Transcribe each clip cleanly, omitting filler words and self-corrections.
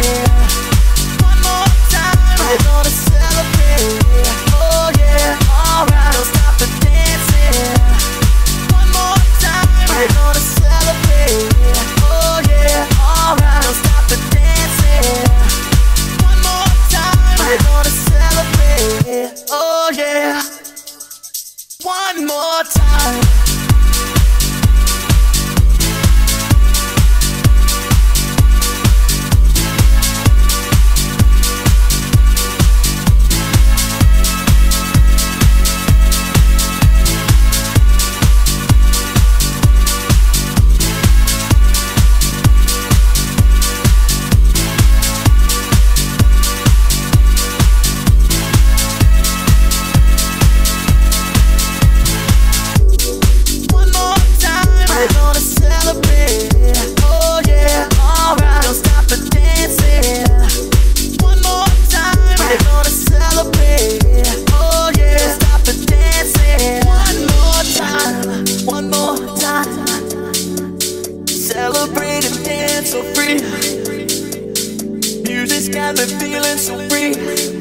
One more time, we're gonna celebrate. Oh yeah, alright, don't stop the dancing. One more time, we're gonna celebrate. Oh yeah, alright, don't stop the dancing. One more time, we're gonna celebrate. Oh yeah, one more time. We're gonna celebrate. Oh yeah, alright, don't stop the dancing. One more time, we're gonna celebrate. Oh yeah, don't stop the dancing. One more time, celebrate and dance so free. Music's got me feeling so free.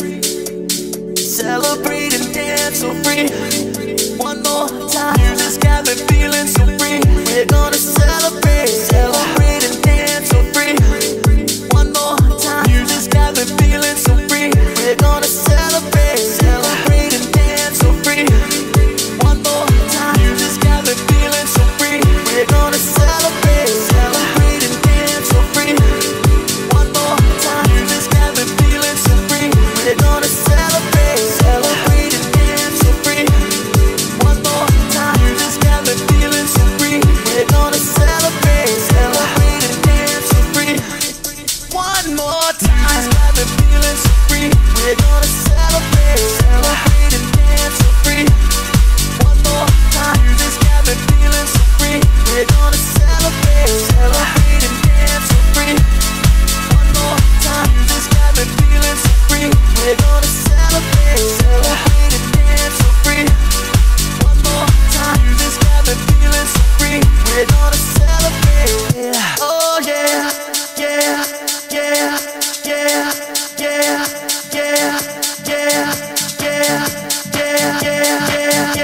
Celebrate and dance so free. One more time, music's got me feeling so free. We're gonna celebrate, celebrate and dance so free. One more time, music's got me feeling so free. We're gonna celebrate, celebrate and dance so free. One more time, music's got me feeling so free. We're gonna celebrate, celebrate and dance so free. One more time, music's got me feeling so free. We're gonna celebrate, celebrate and dance so free. One more time, music's got me feeling so free. We're gonna celebrate, celebrate and dance so free. One more time, got me feeling so free. We're gonna celebrate, celebrate and dance so free. One more time, music's got me feeling so free. We're gonna celebrate, celebrate and dance so free. One more time, music's got me feeling so free. We're gonna celebrate, celebrate and dance so free. One more time, music's got me feeling so free. We're gonna celebrate. Oh yeah, yeah, yeah, yeah, yeah, yeah, yeah, yeah, yeah, yeah,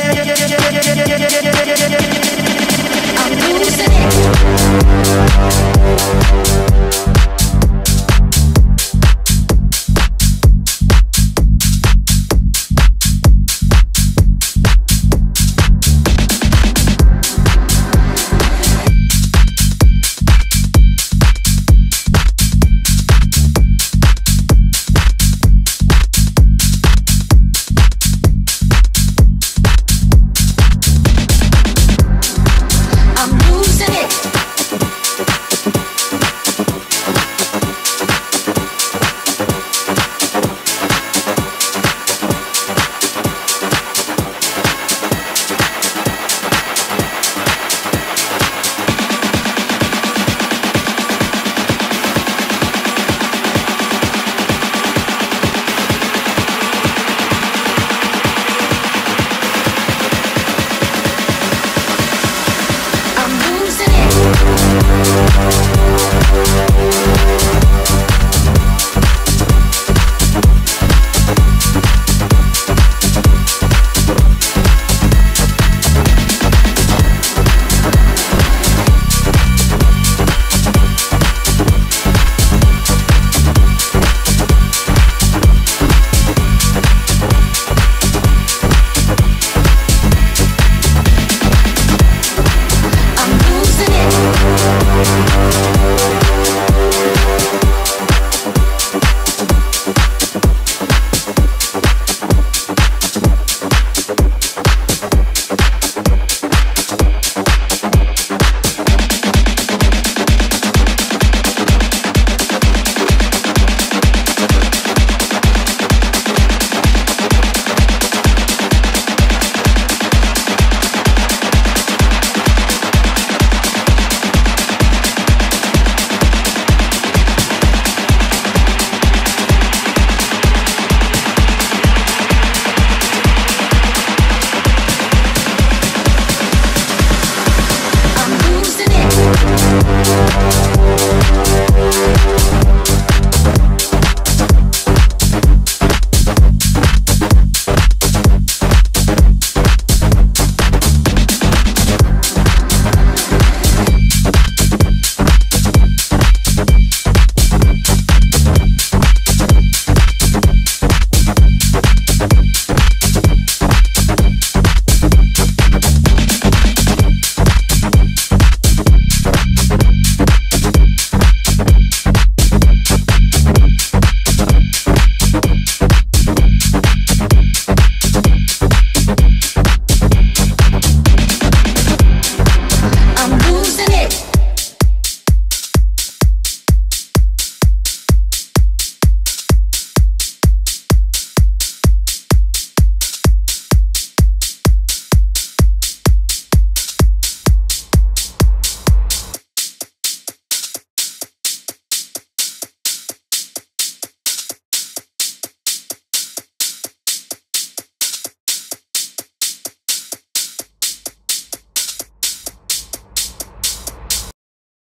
yeah, yeah, yeah, yeah. I'm losing it.